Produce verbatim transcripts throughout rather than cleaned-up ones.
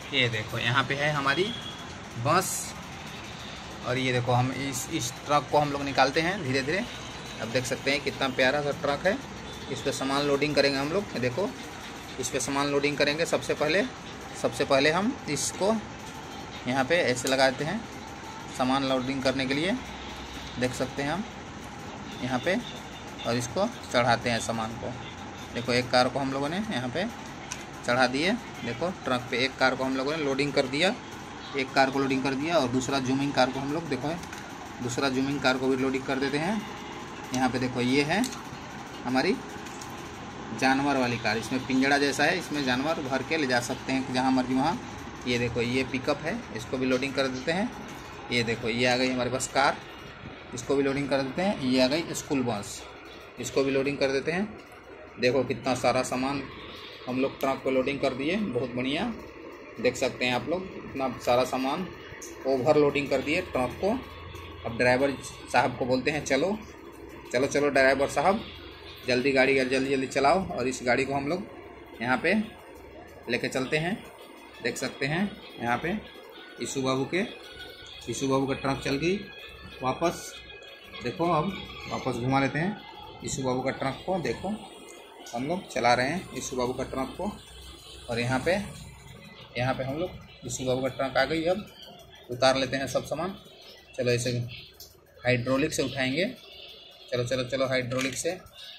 ये देखो यहाँ पे है हमारी बस, और ये देखो हम इस इस ट्रक को हम लोग निकालते हैं धीरे धीरे। अब देख सकते हैं कितना प्यारा सा ट्रक है। इस पर सामान लोडिंग करेंगे हम लोग। देखो इस पर सामान लोडिंग करेंगे। सबसे पहले सबसे पहले हम इसको यहाँ पे ऐसे लगाते हैं सामान लोडिंग करने के लिए, देख सकते हैं हम यहाँ पे, और इसको चढ़ाते हैं सामान को। देखो एक कार को हम लोगों ने यहाँ पे चढ़ा दिए। देखो ट्रक पे एक कार को हम लोगों ने लोडिंग कर दिया, एक कार को लोडिंग कर दिया, और दूसरा जूमिंग कार को हम लोग देखो दूसरा जूमिंग कार को भी लोडिंग कर देते हैं। यहाँ पे देखो ये है हमारी जानवर वाली कार, इसमें पिंजड़ा जैसा है, इसमें जानवर भर के ले जा सकते हैं जहाँ मर्जी वहाँ। ये देखो ये पिकअप है, इसको भी लोडिंग कर देते हैं। ये देखो ये आ गई हमारे पास कार, इसको भी लोडिंग कर देते हैं। ये आ गई स्कूल बस, इसको भी लोडिंग कर देते हैं। देखो कितना सारा सामान हम लोग ट्रक पे लोडिंग कर दिए, बहुत बढ़िया। देख सकते हैं आप लोग इतना सारा सामान ओवर लोडिंग कर दिए ट्रक को। अब ड्राइवर साहब को बोलते हैं चलो चलो चलो ड्राइवर साहब जल्दी गाड़ी जल्दी जल्दी चलाओ, और इस गाड़ी को हम लोग यहाँ पे लेके चलते हैं। देख सकते हैं यहाँ पे ईशु बाबू के ईशु बाबू का ट्रक चल गई वापस। देखो अब वापस घुमा लेते हैं ईशु बाबू का ट्रक को। देखो हम लोग चला रहे हैं ईशु बाबू का ट्रक को, और यहाँ पे यहाँ पे हम लोग ईशु बाबू का ट्रक आ गई। अब उतार लेते हैं सब सामान। चलो इसे हाइड्रोलिक से उठाएंगे। चलो चलो चलो हाइड्रोलिक से।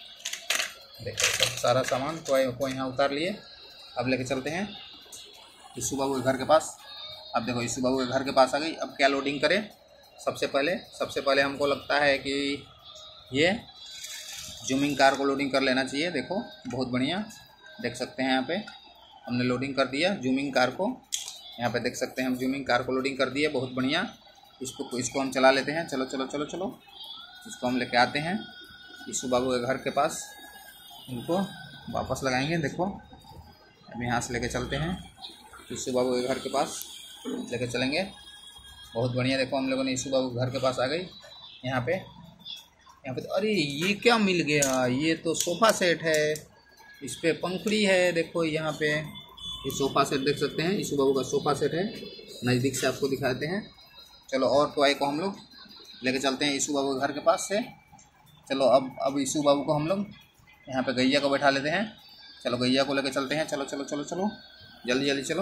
देखो सब सारा सामान को को यहाँ उतार लिए। अब लेके चलते हैं ईशु बाबू के घर के पास। अब देखो ईशु बाबू के घर के पास आ गई। अब क्या लोडिंग करें? सबसे पहले सबसे पहले हमको लगता है कि ये जूमिंग कार को लोडिंग कर लेना चाहिए। देखो बहुत बढ़िया, देख सकते हैं यहाँ पे हमने लोडिंग कर दिया जूमिंग कार को। यहाँ पे देख सकते हैं हम जूमिंग कार को लोडिंग कर दिए, बहुत बढ़िया। इसको इसको हम चला लेते हैं। चलो चलो चलो चलो इसको हम लेके आते हैं ईशु बाबू के घर के पास। इनको वापस लगाएंगे। देखो अब यहाँ से लेके चलते हैं ईशु बाबू के घर के पास, लेके चलेंगे। बहुत बढ़िया। देखो हम लोगों ने ईशु बाबू के घर के पास आ गई। यहाँ पे यहाँ पे तो अरे ये क्या मिल गया? ये तो सोफ़ा सेट है, इस पर पंखुड़ी है। देखो यहाँ पे ये सोफ़ा सेट देख सकते हैं, ईशु बाबू का सोफ़ा सेट है। नज़दीक से आपको दिखाते हैं। चलो और टॉय को हम लोग लेके चलते हैं ईशु बाबू के घर के पास से। चलो अब अब ईशु बाबू को हम लोग यहाँ पे गैया को बैठा लेते हैं। चलो गैया को लेके चलते हैं। चलो चलो चलो चलो जल्दी जल्दी चलो।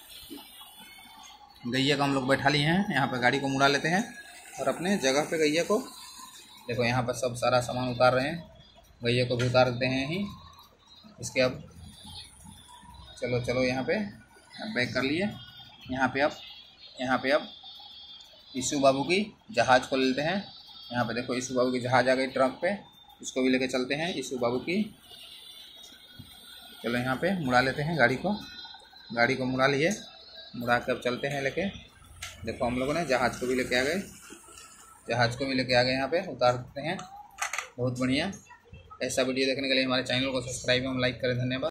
गैया को हम लोग बैठा लिए हैं। यहाँ पे गाड़ी को मुड़ा लेते हैं और अपने जगह पे गैया को। देखो यहाँ पर सब सारा सामान उतार रहे हैं, गैया को भी उतार देते हैं ही इसके। अब चलो चलो यहाँ पे पैक कर लिए। यहाँ पे अब यहाँ पे अब ईशु बाबू की जहाज़ को लेते हैं। यहाँ पे देखो ईशु बाबू की जहाज़ आ गई ट्रक पे, इसको भी लेके चलते हैं ईशु बाबू की। चलो यहाँ पे मुड़ा लेते हैं गाड़ी को। गाड़ी को मुड़ा लिए, मुड़ा के अब चलते हैं लेके। देखो हम लोगों ने जहाज़ को भी लेके आ गए, जहाज़ को भी लेके आ गए। यहाँ पे उतार देते हैं। बहुत बढ़िया। ऐसा वीडियो देखने के लिए हमारे चैनल को सब्सक्राइब एवं लाइक करें। धन्यवाद।